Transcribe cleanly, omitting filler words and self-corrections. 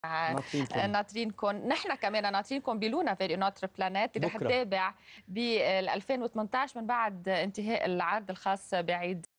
ناطرينكم. ناطرينكم، نحن كمان ناطرينكم بلونا فيري نوتر بلانيت اللي رح تتابع ب 2018 من بعد انتهاء العرض الخاص بعيد